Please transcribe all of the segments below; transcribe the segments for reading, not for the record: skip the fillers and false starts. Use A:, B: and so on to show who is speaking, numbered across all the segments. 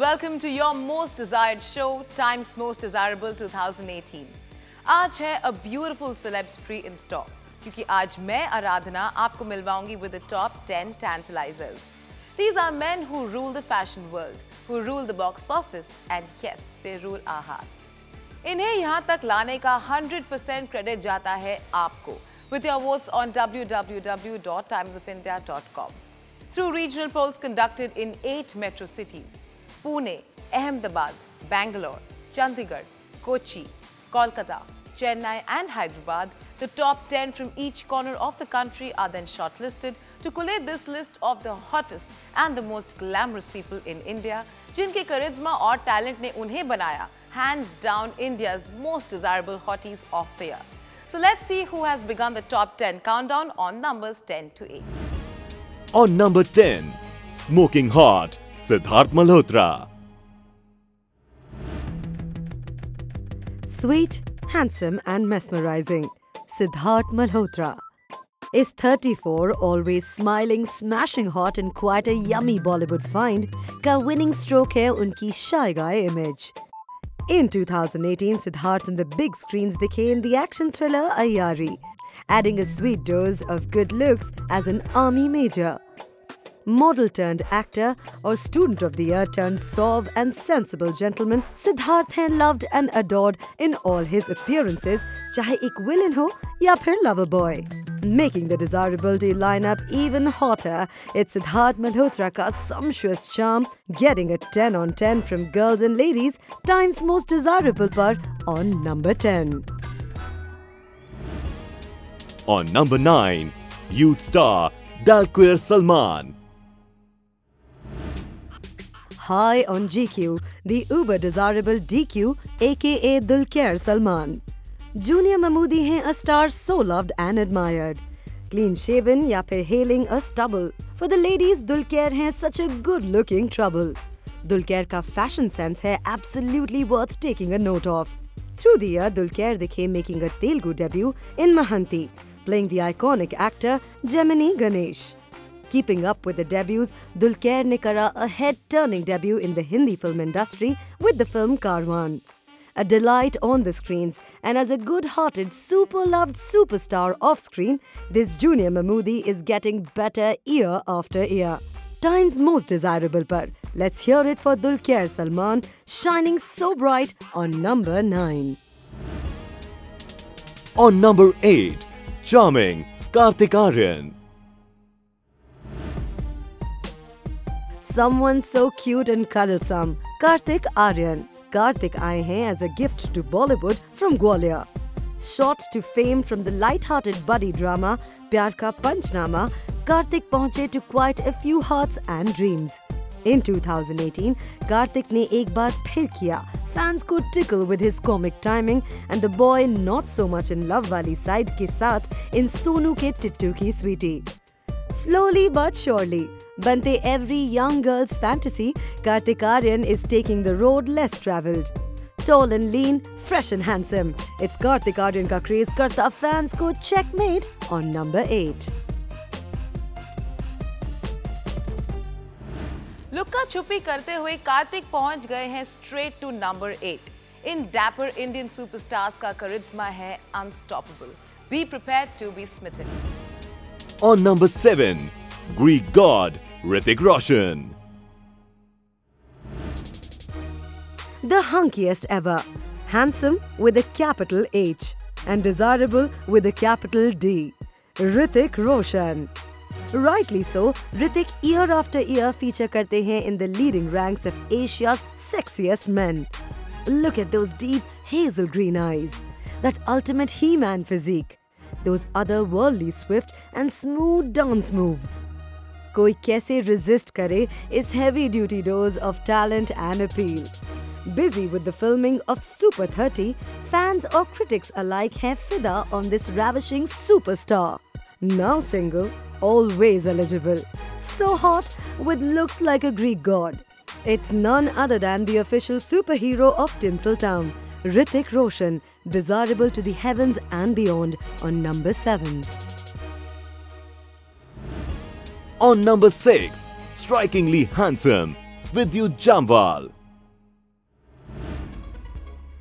A: welcome to your most desired show, Time's Most Desirable 2018. आज है a beautiful celeb spree in store, क्योंकि आज मैं आराधना आपको मिलवाऊंगी with the top 10 tantalizers. These are men who rule the fashion world, who rule the box office, and yes, they rule our hearts. इन्हें यहाँ तक लाने का 100% credit जाता है आपको, with your votes on www.timesofindia.com. Through regional polls conducted in 8 metro cities, Pune, Ahmedabad, Bangalore, Chandigarh, Kochi, Kolkata, Chennai and Hyderabad, the top 10 from each corner of the country are then shortlisted to collate this list of the hottest and the most glamorous people in India, जिनके charisma और talent ने उन्हें बनाया hands down India's most desirable hotties of the year. So let's see who has begun the top 10 countdown on numbers 10 to 8.
B: On number 10, smoking hot, Siddharth Malhotra.
C: Sweet, handsome and mesmerizing, Siddharth Malhotra is 34, always smiling, smashing hot and quite a yummy Bollywood find. Ka winning stroke hai unki shy guy image. In 2018, Siddharth on the big screens dikhe in the action thriller Aiyari, adding a sweet dose of good looks as an army major. Model turned actor or student of the year turned suave and sensible gentleman, Siddharth hai loved and adored in all his appearances, chahe ek villain ho ya phir lover boy. Making the desirability lineup even hotter, it's Siddharth Malhotra ka sumptuous charm, getting a 10 on 10 from girls and ladies, Time's Most Desirable par on number 10.
B: On number 9, youth star Dalquer Salman.
C: High on GQ, the uber desirable DQ aka Dulquer Salman. Junior Mahmoodi hain a star so loved and admired. Clean shaven ya phir hailing a stubble. For the ladies, Dulquer hain such a good looking trouble. Dulquer ka fashion sense hai absolutely worth taking a note of. Through the year, Dulquer dikhe making a Telugu debut in Mahanti, playing the iconic actor Gemini Ganesh. Keeping up with the debuts, Dulquer ne kara a head-turning debut in the Hindi film industry with the film Karwan. A delight on the screens, and as a good-hearted, super-loved superstar off-screen, this Junior Mahmoodi is getting better year after year. Time's Most Desirable par. Let's hear it for Dulquer Salman, shining so bright on number 9.
B: On number 8, charming Kartik Aaryan.
C: Someone so cute and cuddlesome, Kartik Aaryan. Kartik aaye hain as a gift to Bollywood from Gwalior. Shot to fame from the light-hearted buddy drama Pyar Ka Panchnama, Kartik पहुंचे to quite a few hearts and dreams. In 2018, Kartik ने एक बार फिर किया fans को tickle with his comic timing and the boy not so much in love वाली side के साथ in Sonu के Tittu की sweetie. Slowly but surely, bante every young girl's fantasy, Kartik Aaryan is taking the road less travelled. Tall and lean, fresh and handsome, it's Kartik Aaryan ka craze karta fans ko checkmate on number 8.
A: लुक्का छुपी करते हुए कार्तिक पहुंच गए हैं straight to number 8. In dapper Indian superstars का charisma है unstoppable. Be prepared to be smitten.
B: On number 7, Greek god Hrithik Roshan.
C: The hunkiest ever, handsome with a capital H and desirable with a capital D, Hrithik Roshan. Rightly so, Hrithik year after year feature karte hain in the leading ranks of Asia's sexiest men. Look at those deep hazel green eyes, that ultimate He-Man physique, those otherworldly swift and smooth dance moves. Koi kaise resist kare is heavy-duty dose of talent and appeal. Busy with the filming of Super 30, fans or critics alike have fida on this ravishing superstar. Now single, always eligible. So hot with looks like a Greek god. It's none other than the official superhero of Tinseltown, Hrithik Roshan, desirable to the heavens and beyond on number 7.
B: On number 6, strikingly handsome Vidyut Jamwal.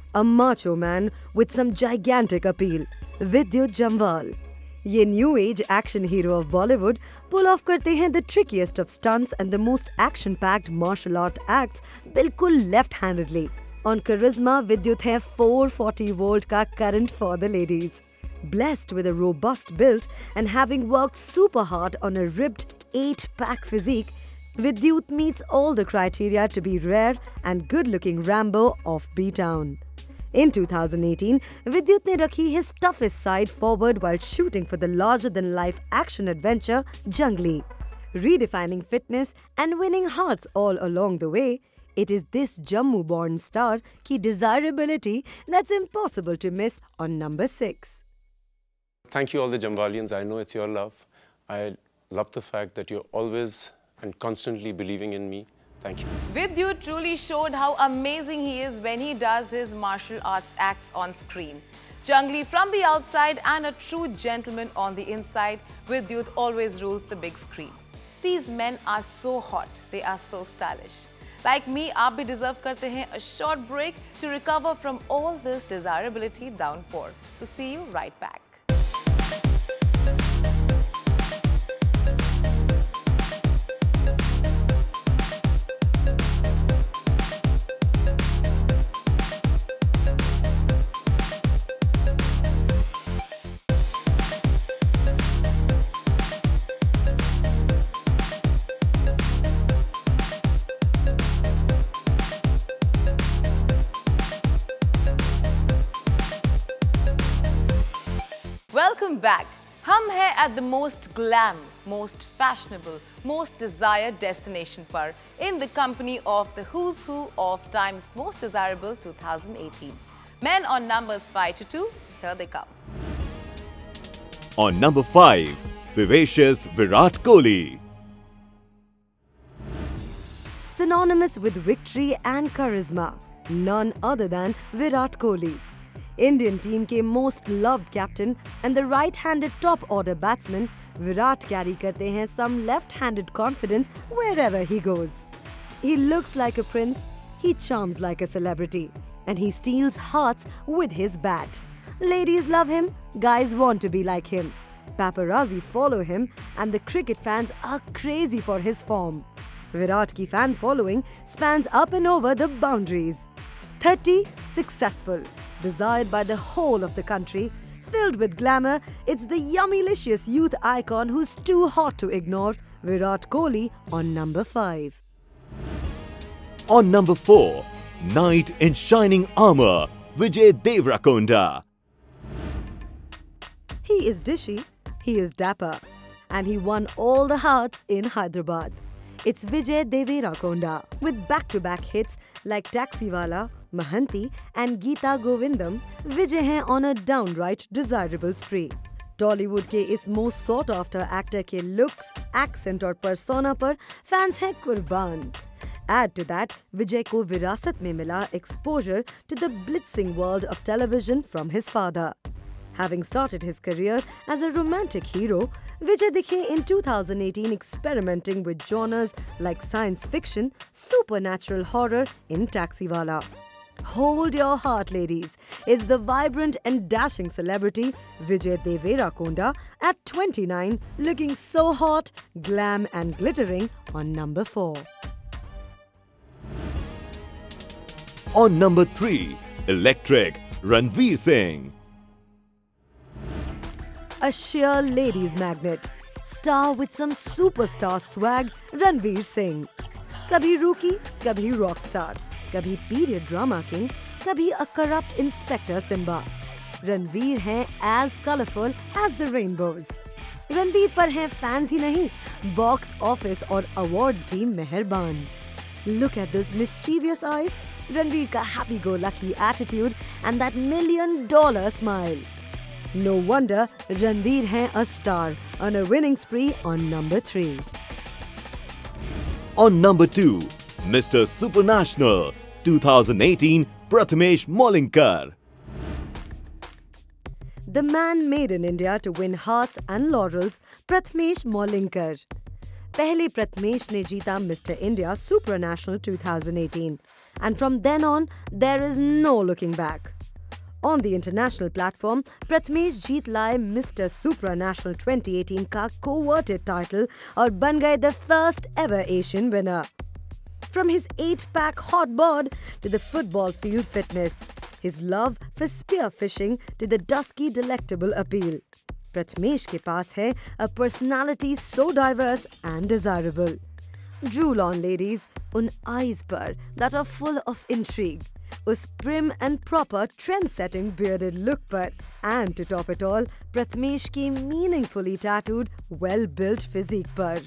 C: a macho man with some gigantic appeal, Vidyut Jamwal. ये new age action hero of Bollywood pull off करते हैं the trickiest of stunts and the most action packed martial art acts बिल्कुल left handedly. On करिश्मा, विद्युत है 440 volt का current for the ladies. Blessed with a robust build and having worked super hard on a ripped 8-pack physique, Vidyut meets all the criteria to be rare and good-looking Rambo of B-Town. In 2018, Vidyut ne rakhi his toughest side forward while shooting for the larger-than-life action adventure Jungli. Redefining fitness and winning hearts all along the way, it is this Jammu-born star ki desirability that's impossible to miss on number 6.
D: Thank you all the Jamwalians. I know it's your love. I love the fact that you're always and constantly believing in me. Thank you.
A: Vidyut truly showed how amazing he is when he does his martial arts acts on screen. Jungli from the outside and a true gentleman on the inside, Vidyut always rules the big screen. These men are so hot. They are so stylish. Like me, aap bhi deserve karte hain a short break to recover from all this desirability downpour. So see you right back. Welcome back. हम हैं at the most glam, most fashionable, most desired destination par in the company of the who's who of Time's Most Desirable 2018. Men on numbers 5 to 2, here they come.
B: On number 5, vivacious Virat Kohli.
C: Synonymous with victory and charisma, none other than Virat Kohli. Indian team के most loved captain and the right-handed top-order batsman, Virat carry करते हैं some left-handed confidence wherever he goes. He looks like a prince, he charms like a celebrity, and he steals hearts with his bat. Ladies love him, guys want to be like him. Paparazzi follow him, and the cricket fans are crazy for his form. Virat की fan following spans up and over the boundaries. 30, successful. Desired by the whole of the country, filled with glamour, it's the yummylicious youth icon who's too hot to ignore, Virat Kohli on number 5.
B: On number 4, knight in shining armour, Vijay Deverakonda.
C: He is dishy, he is dapper, and he won all the hearts in Hyderabad. It's Vijay Deverakonda with back-to-back hits like Taxiwala, Mahanti and Geeta Govindam. Vijay हैं on a downright desirable spree. Tollywood के इस most sought after actor के looks, accent और persona पर fans हैं कुर्बान. Add to that, Vijay को विरासत में मिला exposure to the blitzing world of television from his father. Having started his career as a romantic hero, Vijay दिखे in 2018 experimenting with genres like science fiction, supernatural horror in Taxiwala. Hold your heart, ladies. It's the vibrant and dashing celebrity Vijay Deverakonda at 29, looking so hot, glam and glittering on number 4.
B: On number 3, electric Ranveer Singh.
C: A sheer ladies magnet, star with some superstar swag, Ranveer Singh. कभी रूकी, कभी rockstar, कभी period drama king, कभी a corrupt inspector Simmba. Ranveer हैं as colorful as the rainbows. Ranveer पर हैं fans ही नहीं, box office और अवार्ड्स भी मेहरबान. Look at those mischievous eyes, Ranveer का happy-go-lucky attitude and that $1 million smile. No wonder Ranveer हैं a star on a winning spree on number 3.
B: On number 2, Mr. Supernational 2018 Prathamesh Molinkar.
C: The man made in India to win hearts and laurels, Prathamesh Molinkar. पहले प्रथमेश ने जीता mister India supranational 2018 and from then on, there is no looking back. On the international platform, Prathamesh जीत लाए Mr. Supranational 2018 का coveted title और बन गए the first ever Asian winner. From his 8-pack hot bod to the football field fitness, his love for spearfishing to the dusky delectable appeal, Prathamesh के पास है a personality so diverse and desirable. Drool on, ladies, उन eyes पर that are full of intrigue, उस prim and proper trend-setting bearded look पर, and to top it all, Prathamesh की meaningfully tattooed, well-built physique पर.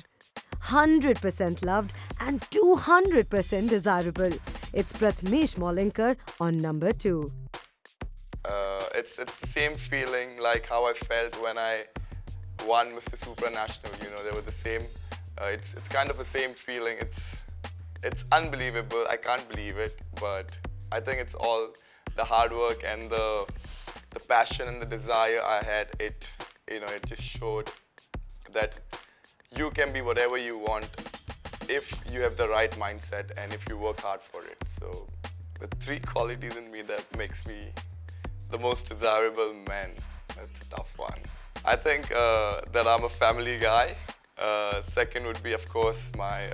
C: 100% loved and 200% desirable. It's Prathmesh Molinkar on number 2.
E: It's the same feeling like how I felt when I won Mr. Supranational. You know, they were the same. It's kind of the same feeling. It's unbelievable. I can't believe it, but I think it's all the hard work and the passion and the desire I had. It just showed that you can be whatever you want if you have the right mindset and if you work hard for it. So the 3 qualities in me that makes me the most desirable man. That's a tough one. I think that I'm a family guy. Second would be, of course,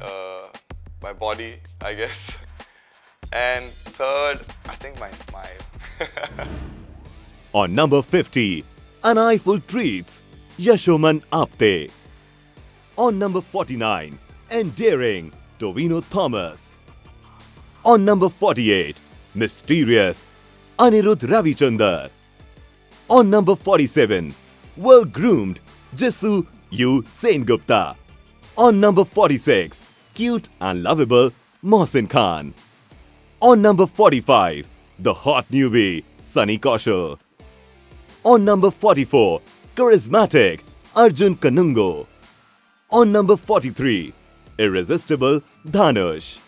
E: my body, I guess. And third, I think my smile.
B: On number 50, an eye full treats, Yashoman Apte. On number 49, endearing, Tovino Thomas. On number 48, mysterious, Anirudh Ravichandar. On number 47, well-groomed, Jisoo U Sengupta. On number 46, cute and lovable, Mohsin Khan. On number 45, the hot newbie, Sunny Kaushal. On number 44, charismatic, Arjun Kanungo. On number 43, irresistible, Dhanush.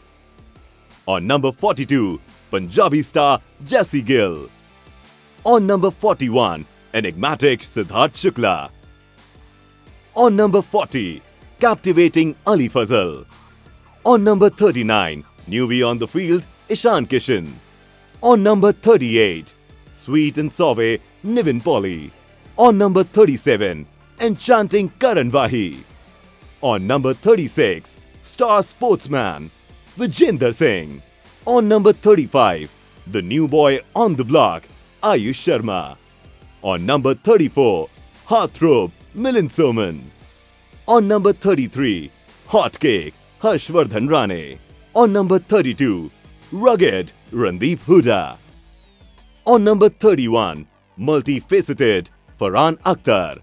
B: On number 42, Punjabi star, Jessie Gill. On number 41, enigmatic, Siddharth Shukla. On number 40, captivating, Ali Fazal. On number 39, newbie on the field, Ishan Kishan. On number 38, sweet and sauve, Nivin Pauly. On number 37, enchanting, Karan Vahi. On number 36, star sportsman, Vijender Singh. On number 35, the new boy on the block, Ayush Sharma. On number 34, heartthrob, Milind Soman. On number 33, hot cake, Harshvardhan Rane. On number 32, rugged, Randeep Huda. On number 31, multifaceted, Farhan Akhtar.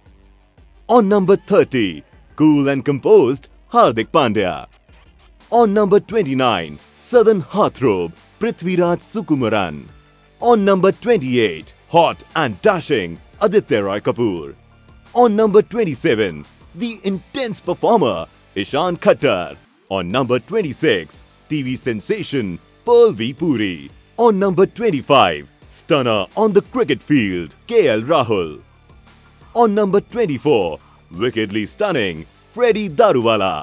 B: On number 30, cool and composed, Hardik Pandya. On number 29, southern heartthrob, Prithviraj Sukumaran. On number 28, hot and dashing, Aditya Roy Kapoor. On number 27, the intense performer, Ishan Khattar. On number 26, TV sensation, Pearl V. Puri. On number 25, stunner on the cricket field, KL Rahul. On number 24, wickedly stunning, Freddie Daruwala.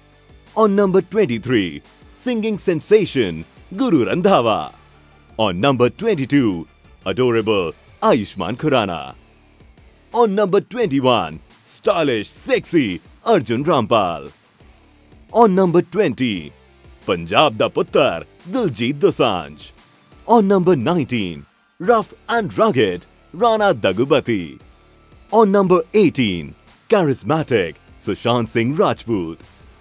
B: On number 23, singing sensation, Guru Randhawa. On number 22, adorable, Ayushmann Khurrana. On number 21, stylish, sexy, Arjun Rampal. On number 20, Punjab da Puttar, Diljit Dosanjh. On number 19, rough and rugged, Rana Daggubati. On number 18, charismatic, Sushant Singh Rajput.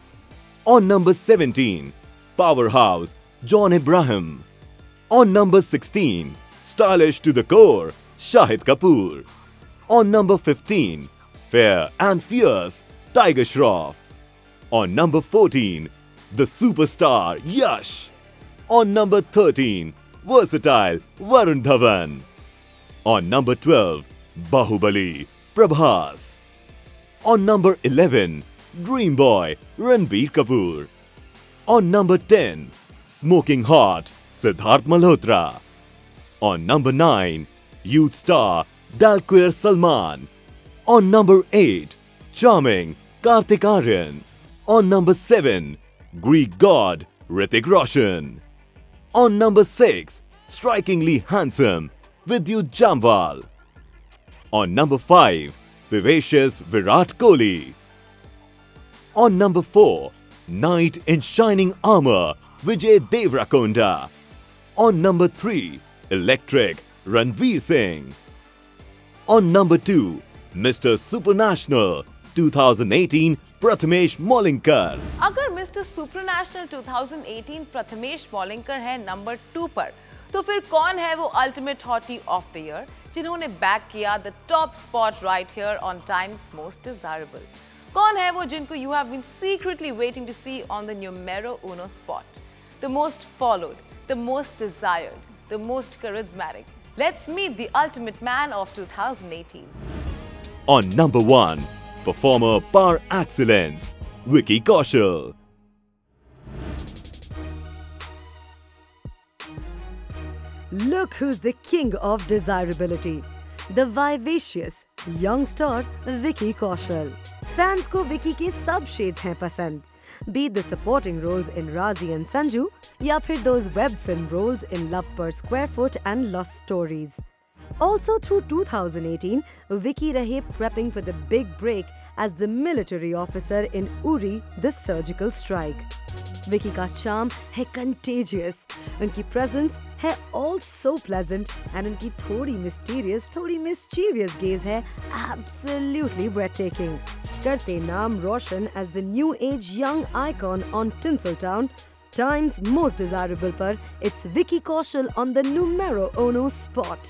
B: On number 17, powerhouse, John Abraham. On number 16, stylish to the core, Shahid Kapoor. On number 15, fair and fierce, Tiger Shroff. On number 14, the superstar, Yash. On number 13, versatile, Varun Dhawan. On number 12, Bahubali, Prabhas. On number 11, Dream Boy, Ranbir Kapoor. On number 10, smoking hot, Siddharth Malhotra. On number 9, youth star, Dalquer Salman. On number 8, charming, Kartik Aaryan. On number 7, Greek god, Hrithik Roshan. On number 6, strikingly handsome, Vidyut Jamwal. On number 5, vivacious Virat Kohli. On number 4, knight in shining armour, Vijay Deverakonda. On number 3, electric Ranveer Singh. On number 2, Mr. Supranational 2018 Prathamesh Molinkar.
A: अगर mister supranational 2018 Prathamesh Molinkar है number 2 पर, तो फिर कौन है वो ultimate hottie of the year जिन्होंने back किया the top spot right here on Times most desirable? कौन है वो जिनको you have been secretly waiting to see on the numero uno spot? The most followed, the most desired, the most charismatic. Let's meet the ultimate man of 2018.
B: On number 1, performer par excellence, Vicky Kaushal.
C: Look who's the king of desirability. The vivacious young star Vicky Kaushal. Fans को Vicky के सब shades हैं पसंद. Be it the supporting roles in Razi and Sanju, या फिर those web film roles in Love Per Square Foot and Lost Stories. Also through 2018, Vicky rahe prepping for the big break as the military officer in Uri, The Surgical Strike. Vicky का charm है contagious, उनकी presence है all so pleasant and उनकी थोड़ी mysterious, थोड़ी mischievous gaze है absolutely breathtaking. करते नाम रोशन as the new age young icon on Tinseltown, Times Most Desirable पर it's Vicky Kaushal on the numero uno spot.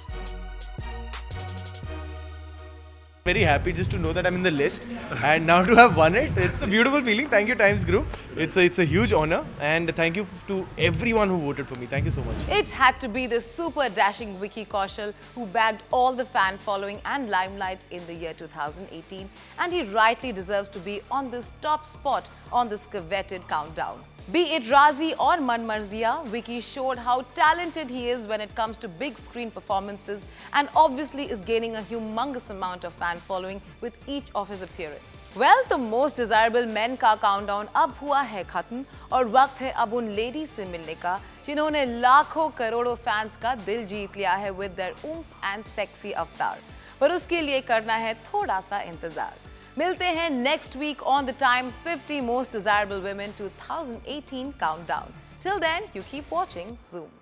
F: Very happy just to know that I'm in the list and now to have won it. It's a beautiful feeling. Thank you Times Group. It's a huge honor and thank you to everyone who voted for me. Thank you so much.
A: It had to be the super dashing Vicky Kaushal who bagged all the fan following and limelight in the year 2018, and he rightly deserves to be on this top spot on this coveted countdown. Be it Razi or Manmarzia, Vicky showed how talented he is when it comes to big screen performances and obviously is gaining a humongous amount of fan following with each of his appearances. Well, the most desirable men का countdown अब हुआ है खत्म और वक्त है अब उन लेडी से मिलने का जिन्होंने लाखों करोड़ों फैंस का दिल जीत लिया है with their oomph and sexy avatar. पर उसके लिए करना है थोड़ा सा इंतजार. मिलते हैं next week on the Times 50 Most Desirable Women 2018 Countdown. Till then, you keep watching Zoom.